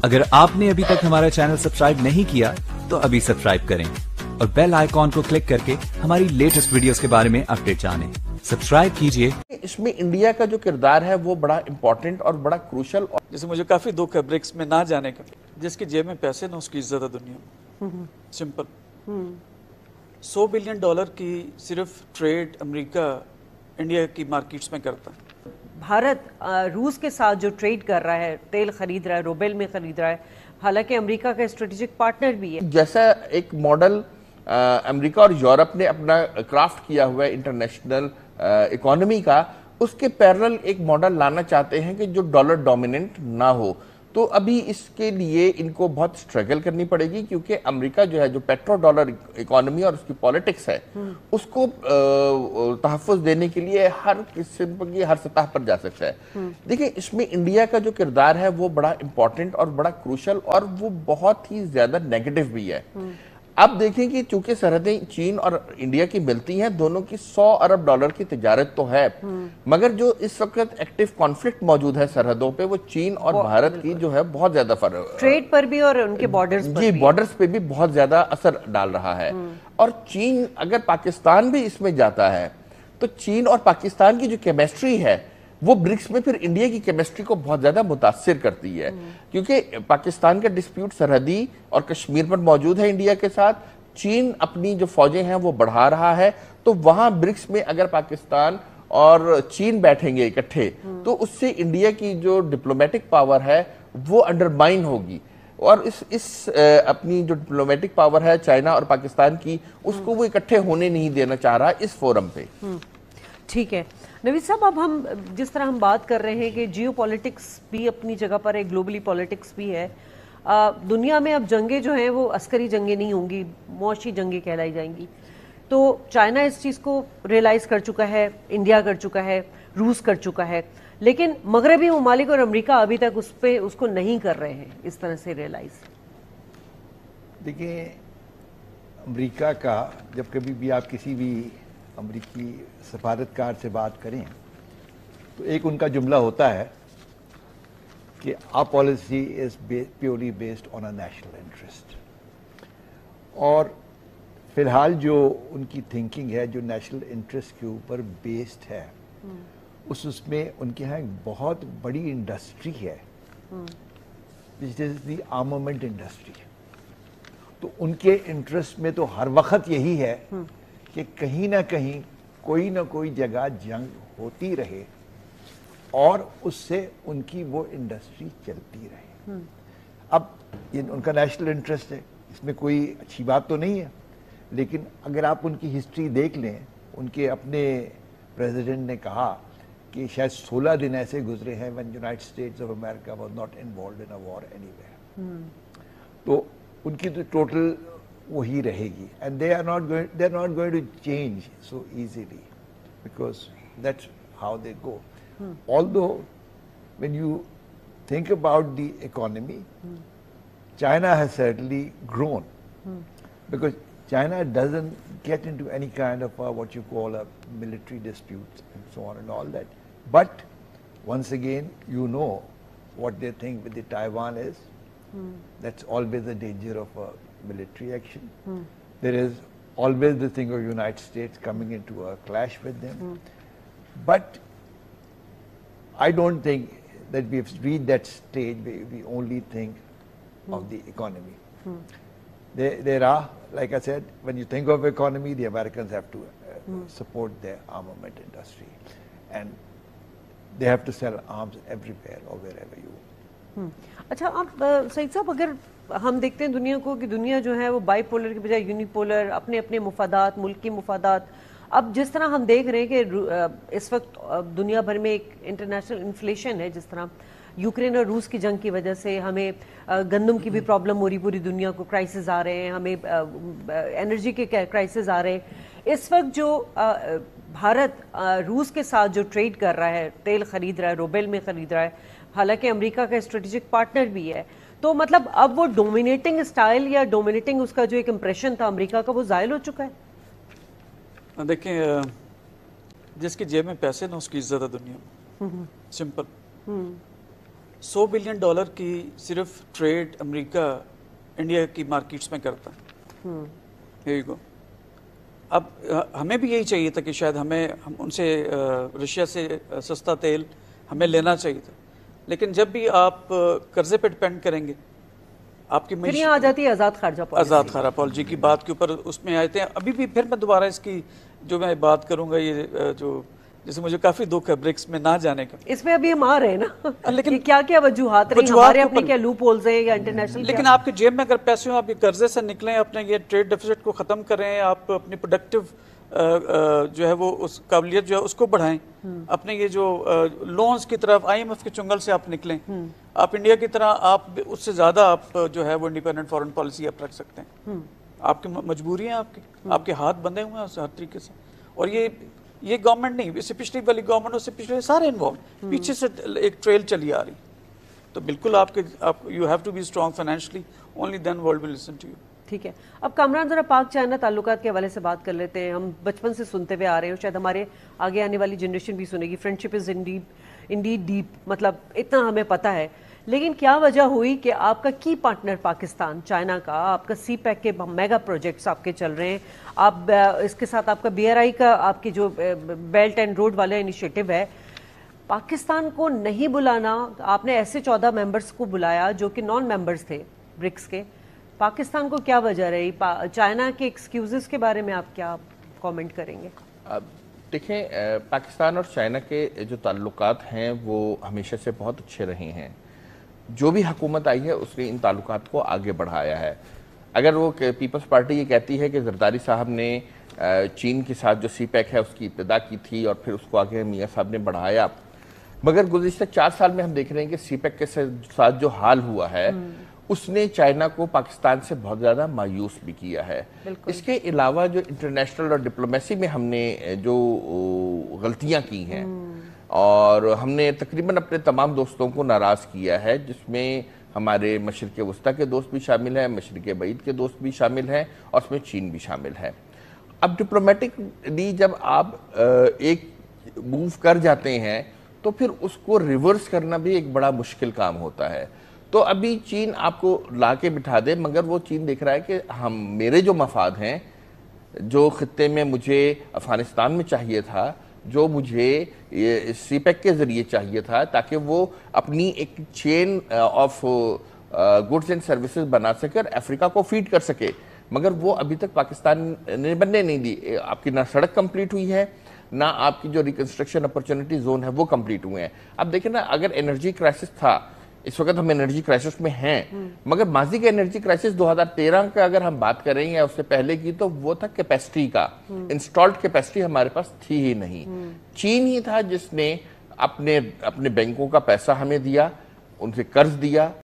اگر آپ نے ابھی تک ہمارا چینل سبسکرائب نہیں کیا تو ابھی سبسکرائب کریں اور بیل آئیکن کو کلک کر کے ہماری لیٹسٹ ویڈیوز کے بارے میں اپڈیٹ جانیں. سبسکرائب کیجئے. اس میں انڈیا کا جو کردار ہے وہ بڑا امپورٹنٹ اور بڑا کروشل. جیسے مجھے کافی دکھ ہے برکس میں نہ جانے کا. جس کی جیب میں پیسے نہ اس کی عزت ہے دنیا میں. سمپل. $100 بلین کی صرف ٹریڈ امریکہ انڈیا کی مارکیٹس میں کرتا ہے. بھارت روس کے ساتھ جو ٹریڈ کر رہا ہے، تیل خرید رہا ہے، روبل میں خرید رہا ہے، حالانکہ امریکہ کا اسٹریٹجک پارٹنر بھی ہے. جیسا ایک ماڈل امریکہ اور یورپ نے اپنا کرافٹ کیا ہوا ہے انٹرنیشنل اکانومی کا، اس کے پیرل ایک ماڈل لانا چاہتے ہیں کہ جو ڈالر ڈومیننٹ نہ ہو. تو ابھی اس کے لیے ان کو بہت سٹرگل کرنی پڑے گی، کیونکہ امریکہ جو ہے جو پیٹرو ڈالر اکانومی اور اس کی پولیٹکس ہے اس کو تحفظ دینے کے لیے ہر قسم کی ہر سطح پر جا سکتا ہے. دیکھیں اس میں انڈیا کا جو کردار ہے وہ بڑا امپورٹنٹ اور بڑا کروشل اور وہ بہت ہی زیادہ نیگیٹو بھی ہے. اب دیکھیں کہ چونکہ سرحدیں چین اور انڈیا کی ملتی ہیں، دونوں کی $100 ارب کی تجارت تو ہے، مگر جو اس وقت ایکٹیو کانفلکٹ موجود ہے سرحدوں پہ وہ چین اور بھارت کی جو ہے بہت زیادہ فرق، ٹریڈ پر بھی اور ان کے بارڈرز پر بھی، بارڈرز پہ بھی بہت زیادہ اثر ڈال رہا ہے. اور چین اگر پاکستان بھی اس میں جاتا ہے تو چین اور پاکستان کی جو کیمسٹری ہے وہ برکس میں پھر انڈیا کی کیمسٹری کو بہت زیادہ متاثر کرتی ہے، کیونکہ پاکستان کا ڈسپیوٹ سرحدی اور کشمیر پر موجود ہے انڈیا کے ساتھ. چین اپنی جو فوجیں ہیں وہ بڑھا رہا ہے، تو وہاں برکس میں اگر پاکستان اور چین بیٹھیں گے اکٹھے تو اس سے انڈیا کی جو ڈپلومیٹک پاور ہے وہ انڈرمائن ہوگی. اور اس اپنی جو ڈپلومیٹک پاور ہے چائنا اور پاکستان کی، اس کو وہ اکٹھے ہونے نہیں دینا چاہ رہا اس فورم پہ. ٹھیک ہے نوید صاحب، اب ہم جس طرح ہم بات کر رہے ہیں کہ جیو پولیٹکس بھی اپنی جگہ پر ہے، گلوبلی پولیٹکس بھی ہے. دنیا میں اب جنگیں جو ہیں وہ عسکری جنگیں نہیں ہوں گی، معاشی جنگیں کہلائی جائیں گی. تو چائنا اس چیز کو ریئلائز کر چکا ہے، انڈیا کر چکا ہے، روس کر چکا ہے، لیکن مغربی ممالک اور امریکہ ابھی تک اس کو نہیں کر رہے ہیں اس طرح سے ریئلائز. دیکھیں امریکہ کا جب کبھی بھی آپ کسی بھی امریکی سفارتکار سے بات کریں تو ایک ان کا جملہ ہوتا ہے کہ our policy is purely based on a national interest. اور فی الحال جو ان کی تھنکنگ ہے جو نیشنل انٹرسٹ کے اوپر بیسڈ ہے، اس میں ان کے ہاں ایک بہت بڑی انڈسٹری ہے which is the armament industry. تو ان کے انٹرسٹ میں تو ہر وقت یہی ہے کہ کہیں نہ کہیں کوئی نہ کوئی جگہ جنگ ہوتی رہے اور اس سے ان کی وہ انڈسٹری چلتی رہے. اب یہ ان کا نیشنل انٹرسٹ ہے، اس میں کوئی اچھی بات تو نہیں ہے، لیکن اگر آپ ان کی ہسٹری دیکھ لیں، ان کے اپنے پریزیڈنٹ نے کہا کہ شاید 16 دن ایسے گزرے ہیں when United States of America was not involved in a war anywhere. تو ان کی تو ٹوٹل وہی رہے گی and they are not going to change so easily because that's how they go. Although when you think about the economy, China has certainly grown because China doesn't get into any kind of what you call a military disputes and so on and all that. But once again, you know what they think with the Taiwan is. That's always the danger of a military action. There is always the thing of United States coming into a clash with them. But I don't think that we've reached that stage where we only think of the economy. There are, like I said, when you think of economy, the Americans have to support their armament industry. And they have to sell arms everywhere or wherever you want. اچھا آپ سعید صاحب، اگر ہم دیکھتے ہیں دنیا کو کہ دنیا جو ہے وہ بائی پولر کی بجائے یونی پولر، اپنے اپنے مفادات، ملک کی مفادات. اب جس طرح ہم دیکھ رہے ہیں کہ اس وقت دنیا بھر میں ایک انٹرنیشنل انفلیشن ہے، جس طرح یوکرین اور روس کی جنگ کی وجہ سے ہمیں گندم کی بھی پرابلم ہو رہی، پوری دنیا کو کرائسس آ رہے ہیں، ہمیں انرجی کے کرائسس آ رہے ہیں. اس وقت جو بھارت روس کے ساتھ جو ٹریڈ کر رہا ہے، تیل خرید رہا ہے، روبل میں خرید رہا ہے، حالانکہ امریکہ کا اسٹریٹجک پارٹنر بھی ہے، تو مطلب اب وہ ڈومینیٹنگ اسٹائل یا ڈومینیٹنگ اس کا جو ایک امپریشن تھا امریکہ کا، وہ زائل ہو چکا ہے. دیکھیں جس کی جیب میں پیسے نہ اس کی عزت ہے دنیا میں. سمپل. 100 बिलियन डॉलर की सिर्फ ट्रेड अमेरिका इंडिया की मार्केट्स में करता है। Here you go. अब हमें भी यही चाहिए था कि शायद हम उनसे रशिया से सस्ता तेल हमें लेना चाहिए था, लेकिन जब भी आप कर्जे पे डिपेंड करेंगे आपकी फिर यहाँ आ जाती है आज़ाद खारजा पॉलिसी। आज़ाद खारजा पॉलिसी की बात के ऊपर उसमें आए थे। अभी भी फिर मैं दोबारा इसकी जो मैं बात करूंगा, ये जो जैसे मुझे काफी दुख है ब्रिक्स में ना जाने का। इसमें अभी हम आ रहे हैं ना, लेकिन क्या क्या वजूहात रही, हमारे अपने क्या लूप होल्स हैं या इंटरनेशनल। लेकिन आपके जेब में अगर पैसे हो, आप ये कर्जे से निकलें, अपने ये ट्रेड डेफिसिट को खत्म करें, आप अपनी प्रोडक्टिव जो है वो उस काबिलियत जो है उसको बढ़ाएं, अपने ये जो लोन्स की तरफ IMF के चुंगल से आप निकलें, आप इंडिया की तरह आप उससे ज्यादा आप जो है वो इंडिपेंडेंट फॉरेन पॉलिसी आप रख सकते हैं। आपकी मजबूरी है, आपके हाथ बंधे हुए हैं हर तरीके से। और ये गवर्नमेंट नहीं, इससे पिछली वाली गवर्नमेंट, उससे पिछले सारे इन्वॉल्व, पीछे से एक ट्रेल चली आ रही। तो बिल्कुल आप you have to be strong financially, only then world will listen to you. ठीक है, अब कामरान जरा पाक चाइना ताल्लुकात के हवाले से बात कर लेते हैं। हम बचपन से सुनते हुए आ रहे हैं, शायद हमारे आगे आने वाली जनरेशन भी सुनेगी, फ्रेंडशिप इज इंडीड डीप, मतलब इतना हमें पता है। लेकिन क्या वजह हुई कि आपका की पार्टनर पाकिस्तान, चाइना का, आपका CPEC के मेगा प्रोजेक्ट्स आपके चल रहे हैं, आप इसके साथ आपका BRI का आपकी जो बेल्ट एंड रोड वाला इनिशिएटिव है, पाकिस्तान को नहीं बुलाना, आपने ऐसे 14 मेंबर्स को बुलाया जो कि नॉन मेंबर्स थे ब्रिक्स के। पाकिस्तान को क्या वजह रही? चाइना के एक्सक्यूजेस के बारे में आप क्या कमेंट करेंगे? देखें, पाकिस्तान और चाइना के जो ताल्लुकात हैं वो हमेशा से बहुत अच्छे रहे हैं। जो भी हुकूमत आई है उसने इन ताल्लुकात को आगे बढ़ाया है। अगर वो पीपल्स पार्टी ये कहती है कि जरदारी साहब ने चीन के साथ जो CPEC है उसकी इब्तिदा की थी और फिर उसको आगे मियाँ साहब ने बढ़ाया, मगर गुज़िश्ता 4 साल में हम देख रहे हैं कि CPEC के साथ जो हाल हुआ है उसने चाइना को पाकिस्तान से बहुत ज़्यादा मायूस भी किया है। इसके अलावा जो इंटरनेशनल और डिप्लोमेसी में हमने जो गलतियां की हैं और हमने तकरीबन अपने तमाम दोस्तों को नाराज़ किया है, जिसमें हमारे मशरिक़ वस्ता के दोस्त भी शामिल हैं, मशरिक़ बईद के दोस्त भी शामिल हैं और उसमें चीन भी शामिल है। अब डिप्लोमेटिकली जब आप एक मूव कर जाते हैं तो फिर उसको रिवर्स करना भी एक बड़ा मुश्किल काम होता है। तो अभी चीन आपको ला के बिठा दे, मगर वो चीन देख रहा है कि मेरे जो मफाद हैं, जो खित्ते में मुझे अफगानिस्तान में चाहिए था, जो मुझे ये CPEC के ज़रिए चाहिए था, ताकि वो अपनी एक chain of goods and services बना सकर अफ्रीका को फीड कर सके, मगर वो अभी तक पाकिस्तान ने बनने नहीं दी। आपकी ना सड़क कंप्लीट हुई है, ना आपकी जो रिकंस्ट्रक्शन अपॉर्चुनिटी जोन है वो कंप्लीट हुए हैं। अब देखें ना, अगर एनर्जी क्राइसिस था, इस वक्त हम एनर्जी क्राइसिस में हैं, मगर माजी का एनर्जी क्राइसिस 2013 का अगर हम बात करें या उससे पहले की, तो वो था कैपेसिटी का। इंस्टॉल्ड कैपेसिटी हमारे पास थी ही नहीं। चीन ही था जिसने अपने बैंकों का पैसा हमें दिया, उनसे कर्ज दिया,